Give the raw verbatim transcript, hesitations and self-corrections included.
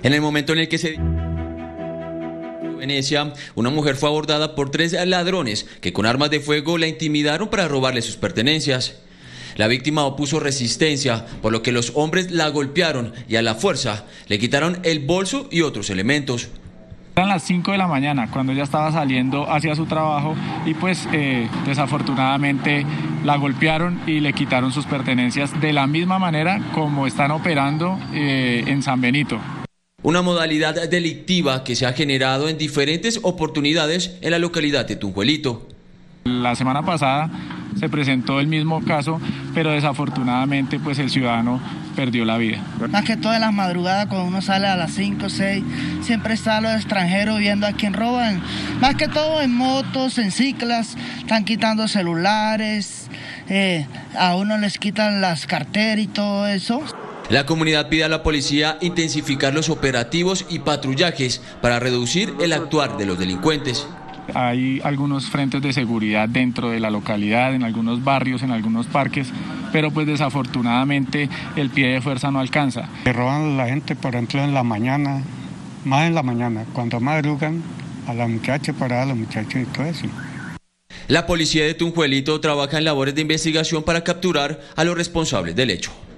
En el momento en el que se... Venecia, una mujer fue abordada por tres ladrones que con armas de fuego la intimidaron para robarle sus pertenencias. La víctima opuso resistencia, por lo que los hombres la golpearon y a la fuerza le quitaron el bolso y otros elementos. Eran las cinco de la mañana cuando ella estaba saliendo hacia su trabajo y pues eh, desafortunadamente la golpearon y le quitaron sus pertenencias de la misma manera como están operando eh, en San Benito. Una modalidad delictiva que se ha generado en diferentes oportunidades en la localidad de Tunjuelito. La semana pasada se presentó el mismo caso, pero desafortunadamente pues el ciudadano perdió la vida. Más que todo en las madrugadas cuando uno sale a las cinco o seis, siempre están los extranjeros viendo a quién roban. Más que todo en motos, en ciclas, están quitando celulares, eh, a uno les quitan las carteras y todo eso. La comunidad pide a la policía intensificar los operativos y patrullajes para reducir el actuar de los delincuentes. Hay algunos frentes de seguridad dentro de la localidad, en algunos barrios, en algunos parques, pero pues desafortunadamente el pie de fuerza no alcanza. Se roban a la gente, por ejemplo, en la mañana, más en la mañana, cuando madrugan a la muchacha para a los muchachos y todo eso. La policía de Tunjuelito trabaja en labores de investigación para capturar a los responsables del hecho.